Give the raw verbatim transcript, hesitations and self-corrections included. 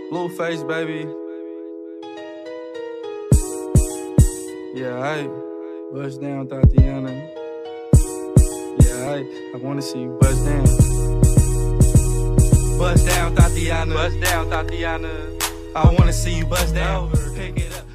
Blueface, baby. Yeah, I bust down, Tatiana. Yeah, I, I wanna see you bust down. Bust down, Tatiana. Bust down, Tatiana. I wanna see you bust down. Pick it up.